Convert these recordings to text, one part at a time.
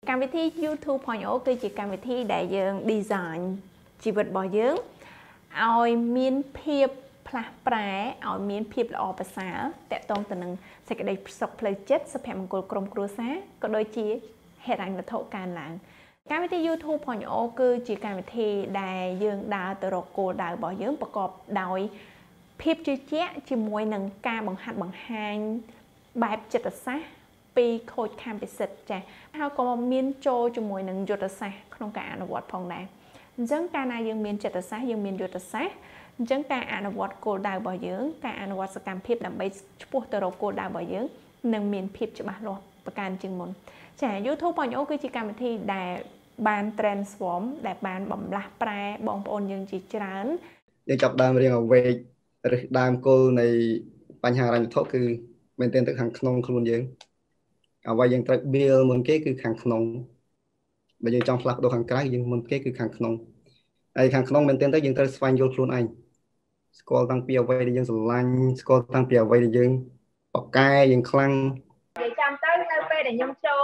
កម្មវិធី YouTube.0 គឺជាកម្មវិធីដែលយើង design ជីវិតរបស់យើងឲ្យមានភាពផ្លាស់ប្រែឲ្យមានភាពល្អប្រសើរតាក់ទងទៅនឹងសេចក្តីសុខផ្លូវចិត្តសុភមង្គលក្រុមគ្រួសារក៏ដូចជាហិរញ្ញវត្ថុកើនឡើងកម្មវិធី YouTube.0 គឺជាកម្មវិធីដែលយើងដើរទៅរកគោលដៅរបស់យើងប្រកបដោយភាពជឿជាក់ជាមួយនឹងការបង្ហាត់បង្ហាញបែបចិត្តសាស្ត្រពីខូចខានពិសិដ្ឋចា៎ហើយក៏មានចូលជាមួយនឹងយុទ្ធសាស្ត្រក្នុងការអនុវត្តផងដែរអញ្ចឹងកាលណាយើងមានចិត្តសាស្ត្រយើងមានយុទ្ធសាស្ត្រអញ្ចឹងការអនុវត្តគោលដៅរបស់យើងការអនុវត្តសកម្មភាពដើម្បីឆ្ពោះទៅរកគោលដៅរបស់យើងនឹងមានភាពច្បាស់លាស់ប្រការជាងមុនចា YouTube.0 គឺជាកម្មវិធីដែលបាន transform ដែលបានបំលាស់ប្រែបងប្អូនយើងជាច្រើនយើងចាប់ដើមរៀងអ្វីឬដើមគោលនៃបញ្ហាហិរញ្ញវត្ថុគឺមែនទែនទៅខាងក្នុងខ្លួនយើងអ្វីយើងត្រូវ build មុនគេគឺខាងក្នុងបើយើងចង់ផ្លាស់ប្ដូរខាងក្រៅយើងមុនគេគឺខាងក្នុងហើយខាងក្នុងមែនទែនទៅយើងត្រូវស្វែងយល់ខ្លួនឯងស្គាល់តាំងពីអ្វីដែលយើងស្រឡាញ់ស្គាល់តាំងពីអ្វីដែលយើងបកកែយើងខ្លាំងនិយាយចាំទៅនៅពេលដែលខ្ញុំចូល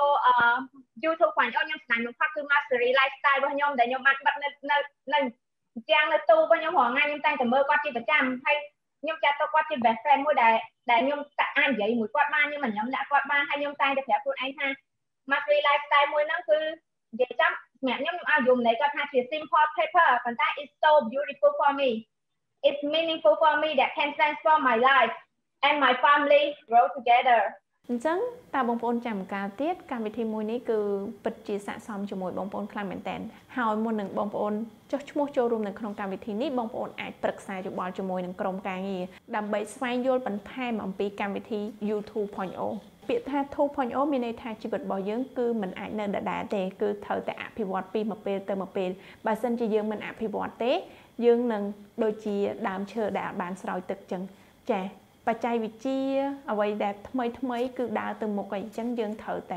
YouTube ខ្ញុំស្ដាយបំផុតគឺ Mastery Lifestyle របស់ខ្ញុំដែលខ្ញុំបានបិទនៅយ៉ាងនៅទូរបស់ខ្ញុំរាល់ថ្ងៃខ្ញុំតែងតែមើលគាត់ជាប្រចាំហើយខ្ញុំចាត់ទុកគាត់ជា best friend មួយដែលខ្ញុំអាចនិយាយមួយគាត់បានខ្ញុំមិនញ៉ាំដាក់គាត់បានហើយខ្ញុំតែងតែប្រាប់ខ្លួនឯងថា Mastery Lifestyle មួយហ្នឹងគឺនិយាយចាំសម្រាប់ខ្ញុំឲ្យយល់ន័យគាត់ថាជា simple paper ប៉ុន្តែ it's so beautiful for me it's meaningful for me that can transform my life and my family grow together អញ្ចឹងតើបងប្អូនចាំកាលទៀតកម្មវិធីមួយនេះគឺពិតជាស័ក្តិសមជាមួយបងប្អូនខ្លាំងមែនតើហើយមុននឹងបងប្អូនចុះឈ្មោះចូលរួមនៅក្នុងកម្មវិធីនេះបងប្អូនអាចប្រឹក្សាយោបល់ជាមួយនឹងក្រុមការងារដើម្បីស្វែងយល់បន្ថែមអំពីកម្មវិធី YouTube.0 ពាក្យថា 2.0 មានន័យថាជីវិតរបស់យើងគឺមិនអាចនៅដដែលទេគឺត្រូវតែអភិវឌ្ឍពីមួយពេលទៅមួយពេលបើមិនជាយើងមិនអភិវឌ្ឍទេយើងនឹងដូចជាដើមឈើដែលអាចបានស្រោចទឹកចឹងចា៎បច្ចេកវិទ្យាអ្វីដែលថ្មីគឺដើរទៅមុខអីចឹងយើងត្រូវតែ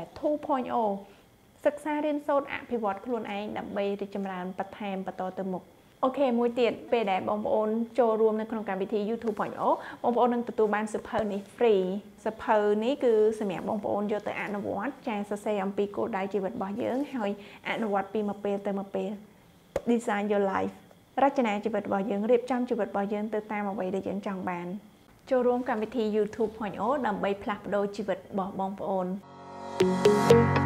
2.0 សិក្សារៀនសូត្រអភិវឌ្ឍខ្លួនឯងដើម្បីរីកចម្រើនបន្ថែមបន្តទៅមុខអូខេមួយទៀតពេលដែលបងប្អូនចូលរួមនៅក្នុងកម្មវិធី YouTube.0 បងប្អូននឹងទទួលបានសៀវភៅនេះ free សៀវភៅនេះគឺសម្រាប់បងប្អូនយកទៅអនុវត្តចាសរសេរអំពីគោលដៅជីវិតរបស់យើងហើយអនុវត្តពីមួយពេលទៅមួយពេល Design your life រចនាជីវិតរបស់យើងរៀបចំជីវិតរបស់យើងទៅតាមអ្វីដែលយើងចង់បានចូលរួមកម្មវិធី YouTube.0 ដើម្បីផ្លាស់ប្ដូរជីវិតរបស់បងប្អូន